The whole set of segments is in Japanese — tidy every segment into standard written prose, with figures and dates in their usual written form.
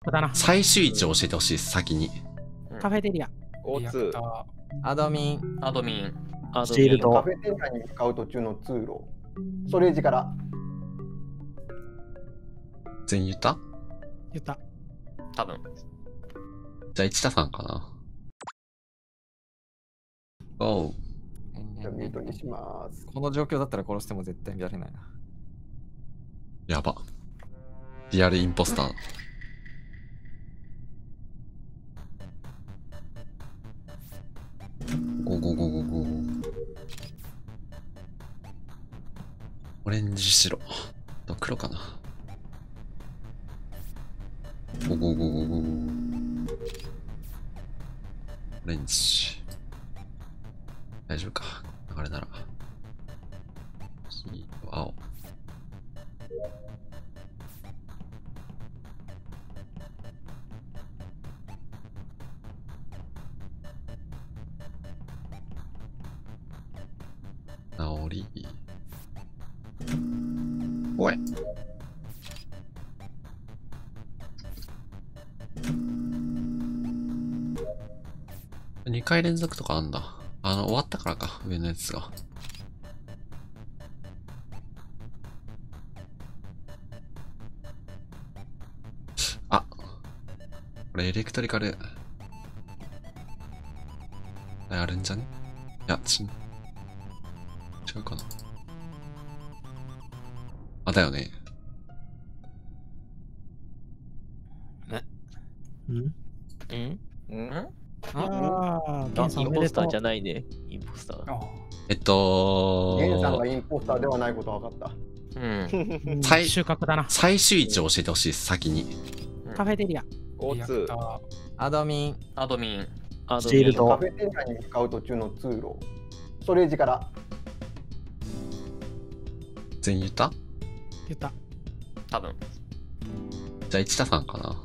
確だな。 最終位置を教えてほしいです、先に。 カフェテリア。 O2。 アドミン。 アドミン。 シールド。 カフェテリアに向かう途中の通路。ストレージから。 全員言った？ 言った。 多分。 じゃあ、市田さんかな。おう。 じゃあミュートにします。 この状況だったら殺しても絶対見られないな。 やば。リアルインポスター。ゴーゴーゴーゴーゴー。オレンジ白。黒かな。ゴーゴーゴーゴーゴー。オレンジ。大丈夫か。あれなら。黄色、青。直り。おい。2回連続とかあんだ。終わったからか、上のやつが。あ、これエレクトリカル。あるんじゃね？いや、違うかな。あ、だよね。 ああ、ゲンさんインおめでとうポスターじゃないね。インポスター。 ゲンさんがインポスターではないことは分かった。 収穫だな。 最終位置を教えてほしいです、先に。 カフェテリア。 O2。 アドミン。 アドミン。 シールド。 カフェテリアに向かう途中の通路。ストレージから。 全員言った？ 言った。 多分。 じゃあ、市田さんかな。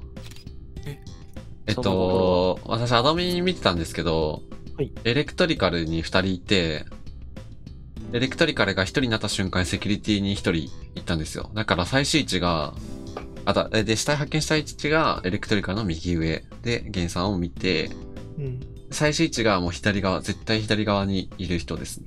そ私、アドミン見てたんですけど、 はい、 エレクトリカルに2人いて、エレクトリカルが1人になった瞬間、セキュリティに1人行ったんですよ。だから最終位置が、で、死体発見した位置がエレクトリカルの右上で、ゲンさんを見て、最終位置がもう左側、絶対左側にいる人ですね。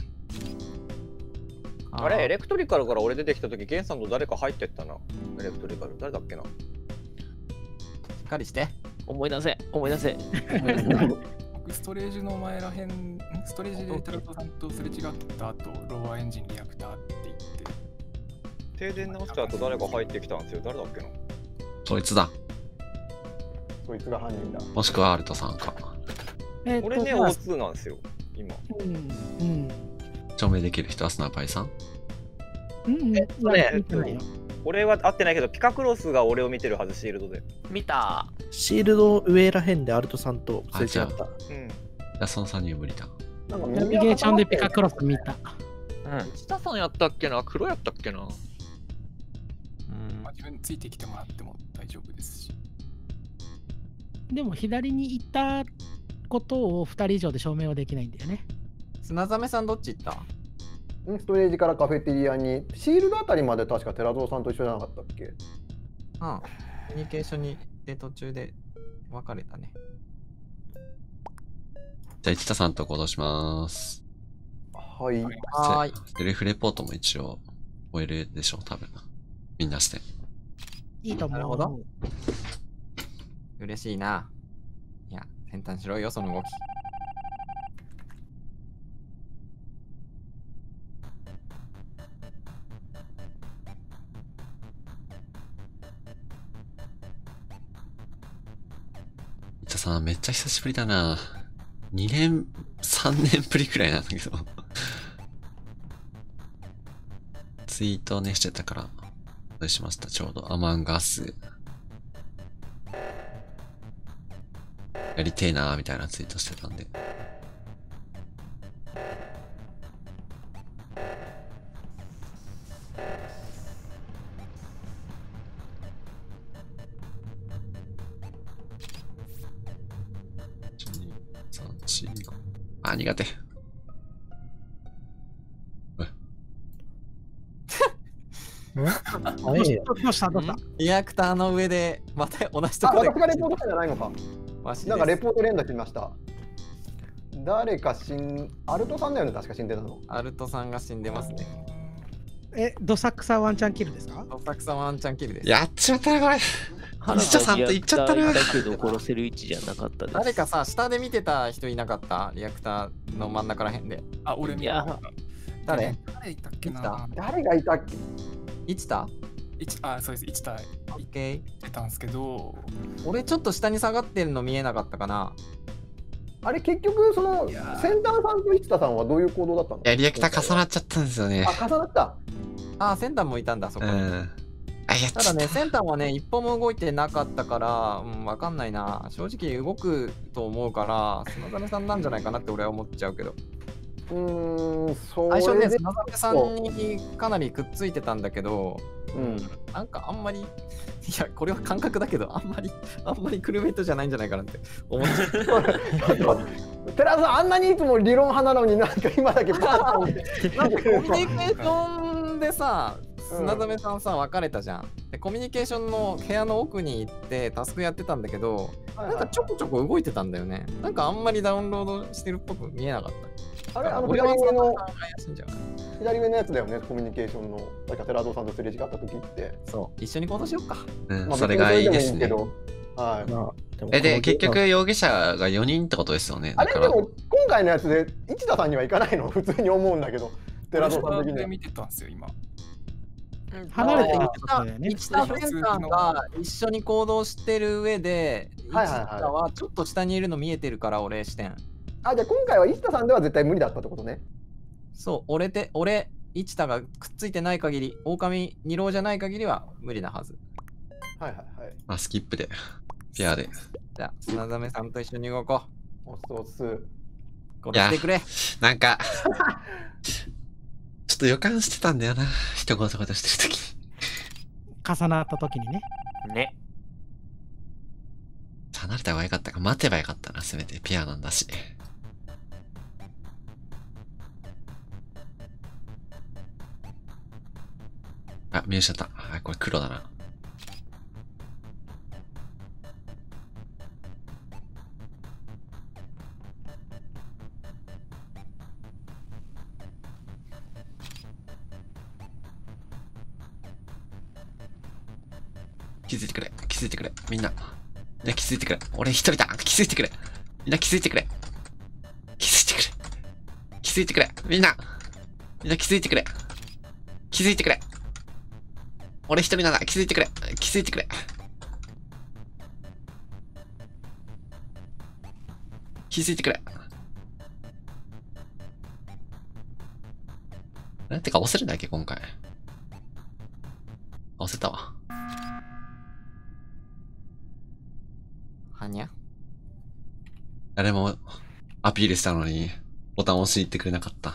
あれ、エレクトリカルから俺出てきたとき、ゲンさんと誰か入ってったな。エレクトリカル。誰だっけな。しっかりして。 思い出せ。 僕ストレージの前らへん、ストレージでタルトさんとすれ違った後、ローアーエンジンリアクターって言って。 停電直した後誰か入ってきたんですよ。誰だっけな。 そいつだ。 そいつが犯人だ。 もしくはアルトさんか。 俺ね、O2 なんですよ、今。 証明できる人はスナーパイさん？ 俺は会ってないけど、ピカクロスが俺を見てるはず、シールドで。 見た。 シールド上らへんでアルトさんとすれ違った。 じゃあその3人は無理だ。 ナビゲーションでピカクロス見た。 市田さんやったっけな？黒やったっけな？ 自分についてきてもらっても大丈夫ですし。 でも左に行ったことを2人以上で証明はできないんだよね。 砂ザメさんどっち行った？ ストレージからカフェテリアに、シールドあたりまで確か寺蔵さんと一緒じゃなかったっけ？ コミュニケーションにで途中で別れたね。 じゃあ、市田さんと行動します。 はい。 セルフレポートも一応終えるでしょう、多分。みんなして。 いいと思う。 なるほど。嬉しいな。いや、先端しろよ、その動き。 市田さん、めっちゃ久しぶりだな。2年、3年ぶりくらいなんだけど。ツイートをね、してたから、どうしました？ちょうど、アマンガス。やりてえなーみたいなツイートしてたんで。あ、苦手。 早いよ。 どうしたどうした。 リアクターの上で、また同じとあ、 こで。 私がレポートしたんじゃないのか。 わしですなんかレポート連絡しました。誰かアルトさんだよね、確か死んでたの。 アルトさんが死んでますね。 ドサクサワンチャンキルですか？ ドサクサワンチャンキルです。 やっちまったな、これ。一緒さんと言っちゃったな。 だけど殺せる位置じゃなかったです。 誰かさ、下で見てた人いなかった？リアクターの真ん中らへんで。 あ、俺見いやた。 誰？ 誰いたっけな。 誰がいたっけ？ 一田？ そうです、1体オッケー。 出たんですけど、 俺ちょっと下に下がってるの見えなかったかな。 あれ結局その先端さんと市田さんはどういう行動だったの？ いや、リアクター重なっちゃったんですよね。 あ、重なった。 あ、センターもいたんだ、そこに。 うん。あ、やっちゃった。 ただね、センターはね、一歩も動いてなかったから、わかんないな。正直動くと思うから、砂種さんなんじゃないかなって俺は思っちゃうけど。 そう。 最初ね、砂種さんにかなりくっついてたんだけど、なんかあんまり、いや、これは感覚だけど、あんまりクルメイトじゃないんじゃないかなって思っちゃう。 寺田さん、あんなにいつも理論派なのになんか今だけバーッと。 なんかコミュニケーションでさ、砂溜さんさ、別れたじゃん。で、コミュニケーションの部屋の奥に行ってタスクやってたんだけど、なんかちょこちょこ動いてたんだよね。なんかあんまりダウンロードしてるっぽく見えなかった。 あれ、 俺は左上の怪しいんじゃない？ 左上のやつだよね、コミュニケーションの、なんか寺田さんとすれ違った時って。 そう、一緒に行動しようか。 それがいいですね。 はい。 で、結局容疑者が4人ってことですよね。 あれでも今回のやつで市田さんには行かないの普通に思うんだけど、寺田さん的には。 見てたんですよ、今。 離れて見てたんだよね。 市田センターが一緒に行動してる上で、市田はちょっと下にいるの見えてるから、俺視点。 あ、じゃあ今回は市田さんでは絶対無理だったってことね。 そう、俺、市田がくっついてない限り、狼二郎じゃない限りは無理なはず。 はいはいはい。 まあ、スキップで、ペアで。 じゃあ、砂溜さんと一緒に動こう。おす。 殺してくれ。 なんか、ちょっと予感してたんだよな。人ごとごとしてるとき。 重なったときにね。 ね。 離れた方がよかったか。待てばよかったな、せめて。ペアなんだし。あ、見失った。あ、これ黒だな。気づいてくれ。気づいてくれ。みんな。みんな気づいてくれ。俺一人だ。気づいてくれ。みんな気づいてくれ。気づいてくれ。気づいてくれ。みんな。みんな気づいてくれ。気づいてくれ。俺一人なんだ。気づいてくれ。気づいてくれ。気づいてくれ。てか、押せるんだっけ、今回。押せたわ。 はにゃ？ 誰もアピールしたのに、ボタン押し入ってくれなかった。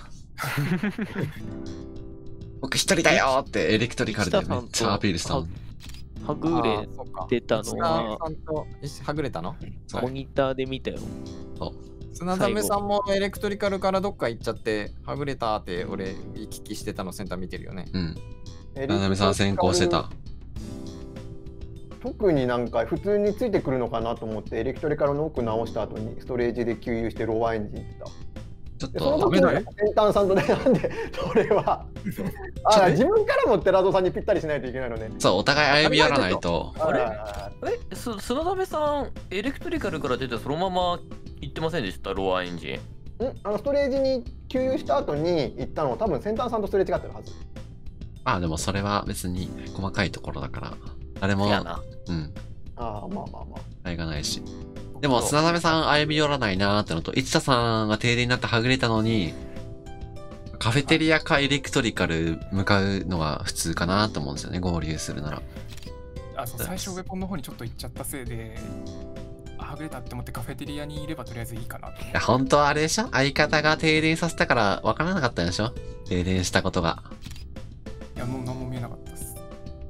僕一人だよってエレクトリカルでめっちゃアピールしたの。 はぐれてたのは、 はぐれたの？ モニターで見たよ。 砂溜さんもエレクトリカルからどっか行っちゃって、はぐれたって俺行き来してたのセンター見てるよね。 うん。砂溜さん先行してた。 特になんか普通についてくるのかなと思ってエレクトリカルの奥直した後にストレージで給油してローワーエンジンってた。 ちょっとその時の先端さんとね、なんでそれは自分からも寺戸さんにぴったりしないといけないのね。 そう、お互い歩み寄らないと。 あれ砂溜さんエレクトリカルから出てそのまま行ってませんでした？ローワーエンジン。 ストレージに給油した後に行ったのは多分先端さんとすれ違ってるはず。 でもそれは別に細かいところだから。あれも、うん。 まあ。 あれがないし。でも、砂溜さん歩み寄らないなーってのと、市田さんが停電になってはぐれたのに、カフェテリアかエレクトリカル向かうのが普通かなと思うんですよね、合流するなら。 そう、最初ウェポンの方にちょっと行っちゃったせいで、はぐれたって思ってカフェテリアにいればとりあえずいいかなと。 いや、本当はあれでしょ？相方が停電させたから分からなかったんでしょ？停電したことが。 いや、もう何も見えなかったです。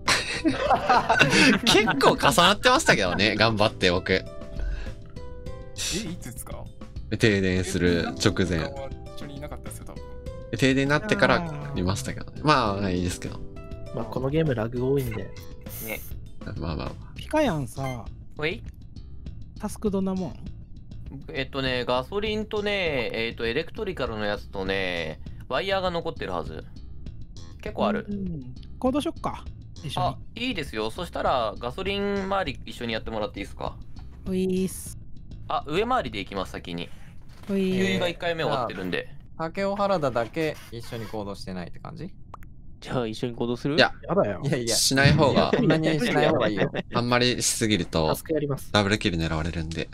結構重なってましたけどね、頑張って僕。 いつですか？ 停電する直前。 一緒にいなかったですよ、多分。 停電になってから見ましたけどね。まあ、いいですけど。 まあ、このゲームラグ多いんで。 ね。 まあまあまあ。 ピカヤンさ、 ほいタスクどんなもん？ ガソリンとね、エレクトリカルのやつとね、ワイヤーが残ってるはず。結構ある。 コードしよっか。一緒に。 いいですよ。そしたら、ガソリン周り一緒にやってもらっていいですか？ ういーす。 上回りで行きます、先に。 ういー。 上が1回目終わってるんで。 竹尾原田だけ一緒に行動してないって感じ？ じゃあ一緒に行動する？ いや、 やだよ。 いやいや、 しない方が、 そんなにしない方がいいよ。 あんまりしすぎるとタス、クやります。 ダブルキル狙われるんで。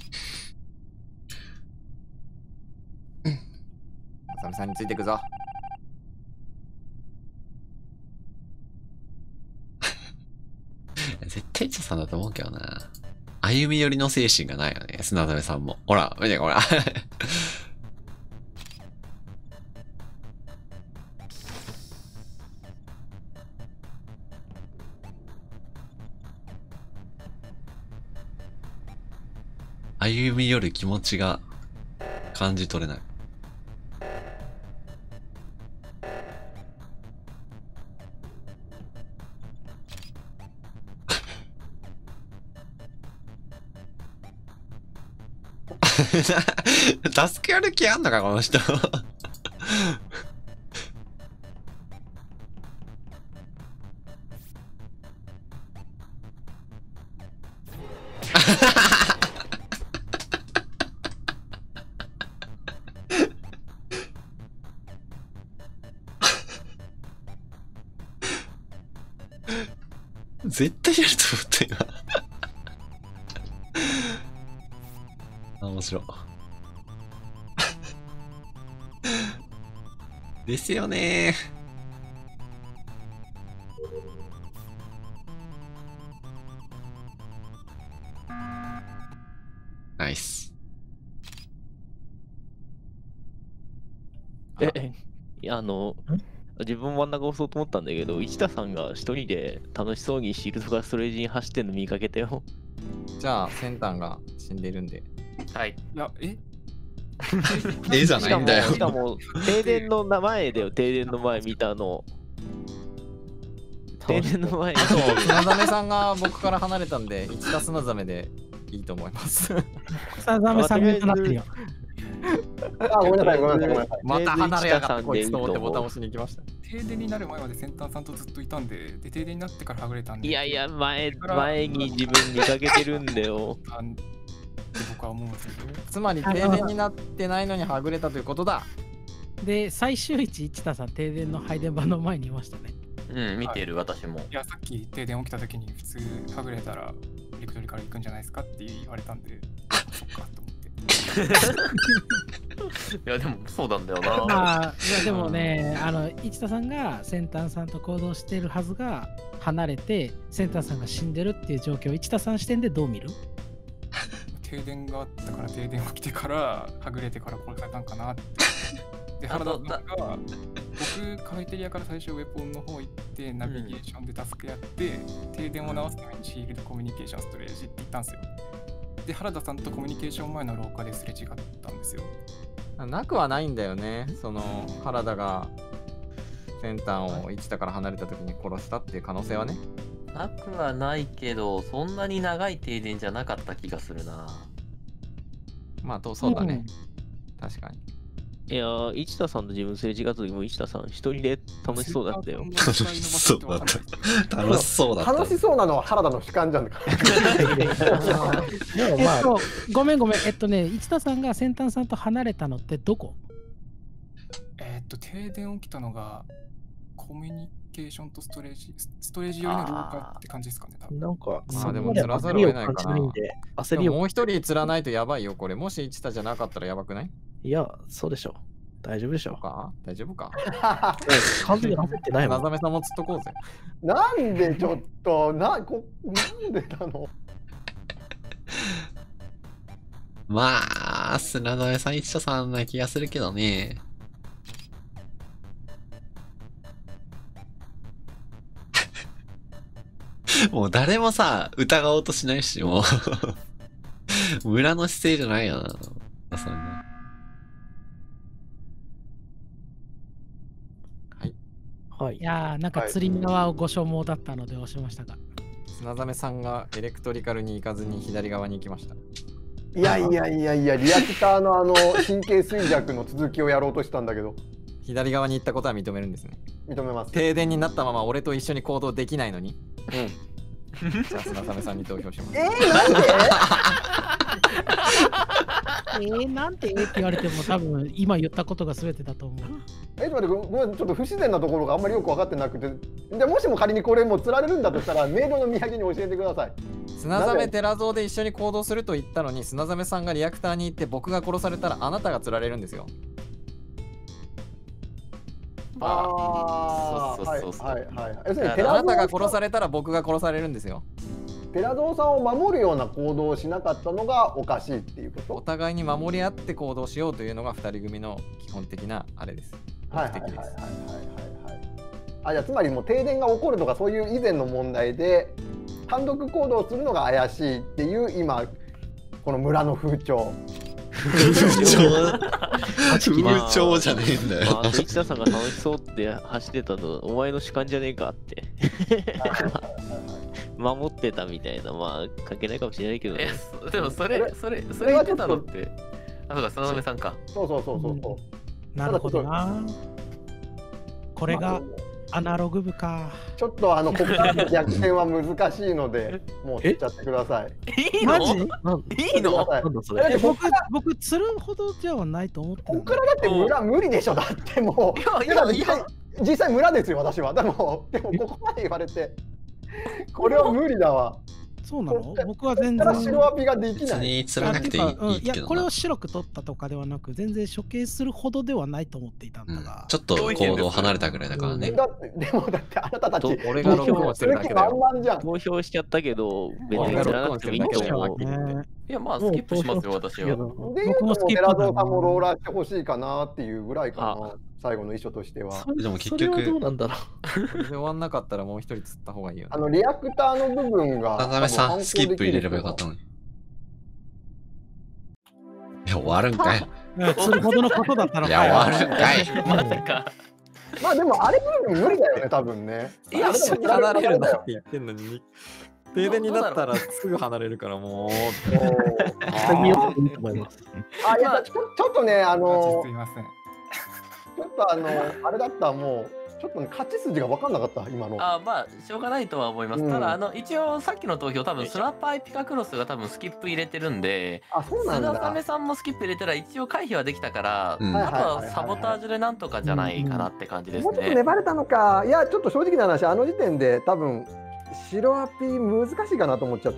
あさみさんについていくぞ。 絶対チョさんだと思うけどな。歩み寄りの精神がないよね、砂溜さんも。ほら、見てほら。歩み寄る気持ちが感じ取れない。助けやる気あんのか、この人。絶対やると思った今。面白い。ですよねナイス。 自分も真ん中押そうと思ったんだけど、市田さんが一人で楽しそうにシールドがストレージに走ってんの見かけたよ。 じゃあ、センターが死んでるんで。 はい。 いや、 じゃないんだよ。 しかも、停電の前だよ、停電の前見たの。停電の前に。 あと、砂ザメさんが僕から離れたんで、1た砂ザメでいいと思います。 砂ザメさんになってるよ。 あ、ごめんなさい、ごめんなさい、ごめんなさい。 また離れやがってこいつと思ってボタン押しに行きました。 停電になる前まで先端さんとずっといたんで、で停電になってからはぐれたんで。 いやいや、前に自分見かけてるんだよ。 僕は思うんですけど。 つまり停電になってないのにはぐれたということだ。 で、最終位置、市田さん、停電の配電盤の前にいましたね。 うん、見てる、私も。 いや、さっき停電起きた時に普通はぐれたら、エレクトリから行くんじゃないですかって言われたんで、そっかと思って。 いや、でもそうなんだよな。 まあ、いやでもね、市田さんが先端さんと行動してるはずが離れて、先端さんが死んでるっていう状況を市田さん視点でどう見る？ 停電があったから、停電起きてから、はぐれてから殺されたんかなって。で、原田さんが、僕、カフェテリアから最初ウェポンの方行って、ナビゲーションでタスクやって、停電を直すためにシールドコミュニケーションストレージって言ったんですよ。で、原田さんとコミュニケーション前の廊下ですれ違ったんですよ。 なくはないんだよね。その原田が先端を1だから離れた時に殺したっていう可能性はね。 なくはないけど、そんなに長い停電じゃなかった気がするな。 まあ、そうだね。確かに。 いやー、市田さんと自分すれ違った時も市田さん一人で楽しそうだったよ。 楽しそうだった。楽しそうだった。 楽しそうなのは原田の主観じゃんか。 ごめん。市田さんが先端さんと離れたのってどこ？ 停電起きたのがコミュニケーションとストレージ寄りの廊下って感じですかね、多分。 なんか、 まあでも釣らざるを得ないかな。 焦りを。 もう一人釣らないとやばいよ、これ。もし1田じゃなかったらやばくない？ いや、そうでしょ。大丈夫でしょ。 大丈夫か？ 完全に焦ってないもん。 なざめさんも釣っとこうぜ。 なんでちょっと、なんでなの？ まあ、砂田さん一緒さんな気がするけどね。もう誰もさ、疑おうとしないし、もう村の姿勢じゃないよな。そんな。 はい。 はい。 いやー、なんか釣り側をご所望だったので押しましたが。 砂ザメさんがエレクトリカルに行かずに左側に行きました。 いや、リアクターの神経衰弱の続きをやろうとしたんだけど。 左側に行ったことは認めるんですね。 認めます。 停電になったまま俺と一緒に行動できないのに。じゃあ砂ザメさんに投票します。 なんてって言われても多分今言ったことが全てだと思う。 ちょっと待って、ごめん、ちょっと不自然なところがあんまりよく分かってなくて、じゃあもしも仮にこれも釣られるんだとしたら、メイドの土産に教えてください。 砂ザメテラゾーで一緒に行動すると言ったのに、砂ザメさんがリアクターに行って僕が殺されたらあなたが釣られるんですよ。 はい。要するにあなたが殺されたら僕が殺されるんですよ。 テラゾーさんを守るような行動をしなかったのがおかしいっていうこと。 お互いに守り合って行動しようというのが2人組の基本的なあれです。目的です。 じゃあつまりもう停電が起こるとかそういう以前の問題で単独行動するのが怪しいっていう今この村の風潮。 風潮じゃねえんだよ。 市田さんが楽しそうって走ってたのお前の主観じゃねえかって守ってたみたいな、まあ関係ないかもしれないけどね。 でもそれ言ってたのってそうか、砂ザメさんか。 そうなるほどな。これがアナログ部か。 ちょっとここからの逆転は難しいのでもう釣っちゃってください。 いいの？ マジ？ いいの？ 僕釣るほどじゃないと思ってる。 ここからだって村無理でしょ。だってもう実際村ですよ私は。でもここまで言われてこれは無理だわ。 そうなの？僕は全然白アピができない。 別に釣らなくていいけどな。 これを白く取ったとかではなく全然処刑するほどではないと思っていたんだが、 ちょっと行動離れたぐらいだからね。 でもだってあなたたち俺が録音してるだけだよ。 投票しちゃったけど別に釣らなくてもいいと思う。 いやまあスキップしますよ私は。 でいうとも寺蔵さんもローラーしてほしいかなっていうぐらいかな。最後の遺書としては。 でも結局どうなんだろう。それで終わんなかったらもう一人釣った方がいいよ、ね。 リアクターの部分が。 砂ザメさんスキップ入れればよかったのに。いや終わるんかい。 釣るほどのことだったのか。 いや終わるんかい。 まさか。 まあでもあれ無理だよね多分ね。 いや一緒に離れるなって言ってんのに。停電になったらすぐ離れるからもう。 潔いと思います。 いやちょっとねすいません。 ちょっとあれだったもうちょっとね勝ち筋が分かんなかった今の。 まあしょうがないとは思います。ただ一応さっきの投票多分スラッパーエピカクロスが多分スキップ入れてるんで、 そうなんだ。 砂ザメさんもスキップ入れたら一応回避はできたから、あとはサボタージュでなんとかじゃないかなって感じですね。 もうちょっと粘れたのか。いやちょっと正直な話時点で多分白アピ難しいかなと思っちゃって。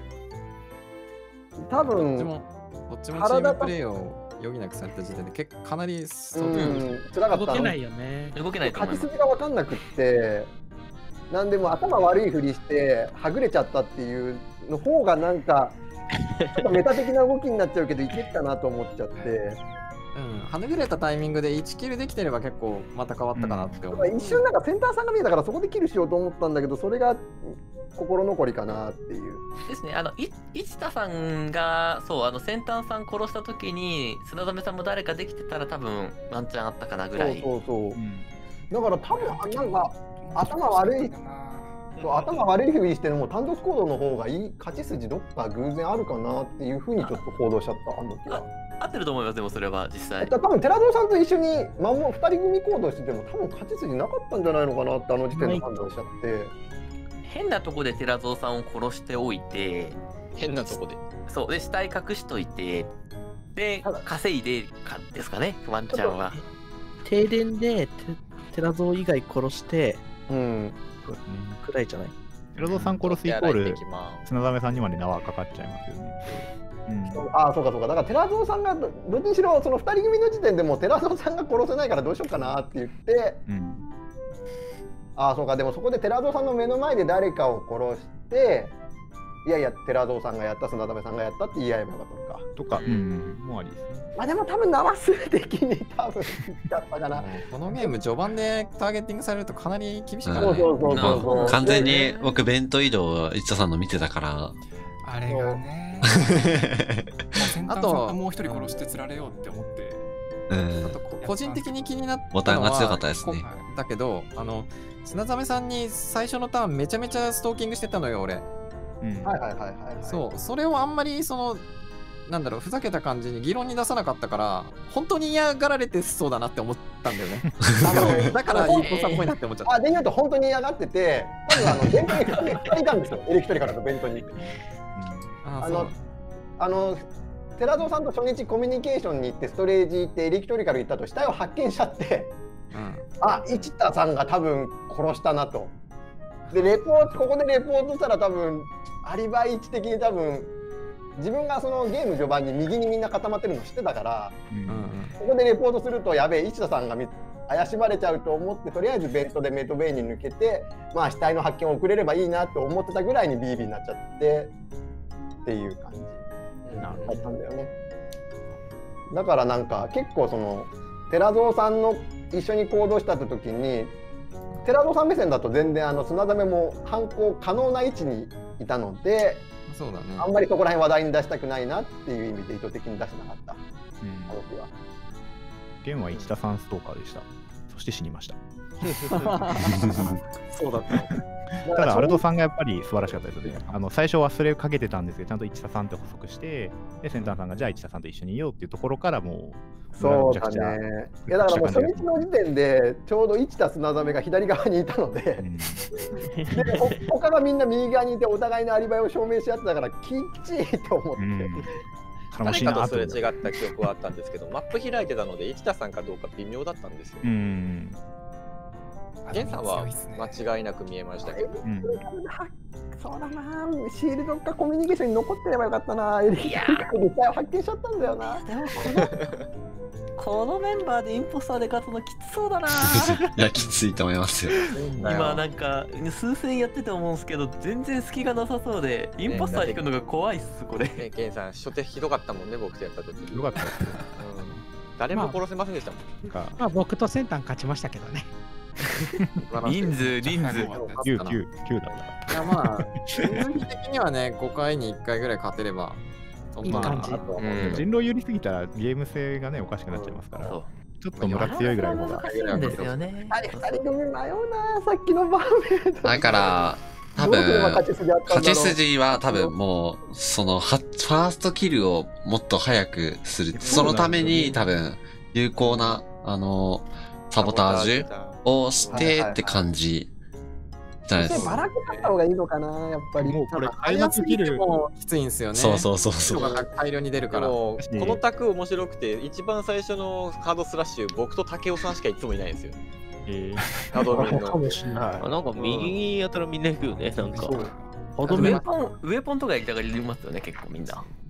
多分どっちもチームプレーを余儀なくされた時点でかなり辛かった。 動けないよね。 動けないと思います。 勝ち筋が分かんなくってなんでも頭悪いふりしてはぐれちゃったっていうの方がなんかちょっとメタ的な動きになっちゃうけどいけっかなと思っちゃって。 はねぐれたタイミングで1キルできてれば結構また変わったかなって思う。 一瞬なんかセンターさんが見えたからそこでキルしようと思ったんだけどそれが心残りかなっていう。 ですね。市田さんがそう先端さん殺した時に砂ザメさんも誰かできてたら多分ワンチャンあったかなぐらい。 そうだから多分なんか頭悪いふうにしても単独行動の方がいい勝ち筋どっか偶然あるかなっていうふうにちょっと行動しちゃった時は。 合ってると思います。でもそれは実際多分寺蔵さんと一緒に2人組行動してても多分勝ち筋なかったんじゃないのかなって時点で判断しちゃって、 変なとこで寺蔵さんを殺しておいて変なとこでそうで死体隠しといてで稼いでかですかねワンちゃんは。 停電で寺蔵以外殺してくらいじゃない。 寺蔵さん殺すイコール砂ザメさんにまで縄かかっちゃいますよね。 そうかだから寺蔵さんがどっちにしろその2人組の時点でもう寺蔵さんが殺せないからどうしようかなって言って、そうかでもそこで寺蔵さんの目の前で誰かを殺していや寺蔵さんがやった砂ザメさんがやったって言い合えばよかったのかとかもうありですね。 でも多分縄数的に多分だったかな。 このゲーム序盤でターゲッティングされるとかなり厳しかったね。 完全に僕ベント移動を市田さんの見てたからあれがねあともう一人殺して釣られようって思って、 あと個人的に気になったのはボタンが強かったですね。 だけど、砂ザメさんに最初のターンめちゃめちゃストーキングしてたのよ、俺。そう、それをあんまりなんだろう、ふざけた感じに議論に出さなかったから、本当に嫌がられてそうだなって思ったんだよね。だから、インポさんっぽいなって思っちゃった。 で言うと、本当に嫌がってて、多分弁当に2人いたんですよ、エレキトリカルの弁当に。寺蔵さんと初日コミュニケーションに行って、ストレージ行って、エレキトリカル行ったと、死体を発見しちゃって、市田さんが多分殺したなと。で、ここでレポートしたら、多分アリバイ位置的に多分。自分がそのゲーム序盤に右にみんな固まってるの知ってたから、ここでレポートするとやべえ市田さんが怪しまれちゃうと思って、とりあえずベントでメトベイに抜けて、まあ死体の発見を遅れればいいなって思ってたぐらいにビービーになっちゃってっていう感じだったんだよね。だからなんか結構寺蔵さんの一緒に行動した時に、寺蔵さん目線だと全然砂ザメも犯行可能な位置にいたので、 そうだね、 あんまりそこら辺話題に出したくないなっていう意味で意図的に出してなかった。 ゲームは市田さんストーカーでした。そして死にました。 そうだった。 ただ、アルトさんがやっぱり素晴らしかったですよね。最初忘れかけてたんですけど、ちゃんと市田さんって補足して、で、センターさんがじゃあ市田さんと一緒にいようっていうところからもう、 そうだね。いやだからもう初日の時点でちょうど市田砂ザメが左側にいたので、で他がみんな右側にいてお互いのアリバイを証明し合ってたからきっちりと思って。 誰かとそれ違った記憶はあったんですけど、マップ開いてたので市田さんかどうか微妙だったんですよ。ゲンさんは間違いなく見えましたけど。 そうだな、シールドかコミュニケーションに残ってればよかったな。エレキトリカルで発見しちゃったんだよな。 このメンバーでインポスターで勝つのきつそうだな。 いや、きついと思いますよ。 今なんか数戦やってて思うんですけど、全然隙がなさそうで、インポスター引くのが怖いっす、これ。 ケンさん、初手ひどかったもんね、僕とやった時。 ひどかったですよ。 誰も殺せませんでしたもん。 まあ僕とセンター勝ちましたけどね。 人数 9だった。いやまあ、人数的にはね、5回に1回ぐらい勝てれば。 いい感じ。 人狼寄りすぎたらゲーム性がね、おかしくなっちゃいますから、ちょっとムラ強いぐらいのが。 2人組迷うな、 さっきの場面。 だから、多分勝ち筋は多分もう、ファーストキルをもっと早くする。そのために多分、有効な、サボタージュをしてって感じ。 バラけたった方がいいのかな、やっぱり。 もうこれ、開幕キルもきついんですよね。 そう。 大量に出るから。 このタク面白くて、一番最初のカードスラッシュ、僕と竹雄さんしかいつもいないんですよ。カードミンの。 なんか右にやったらみんな行くよね、なんか。 ウェポンとかやりたがりますよね、結構みんな。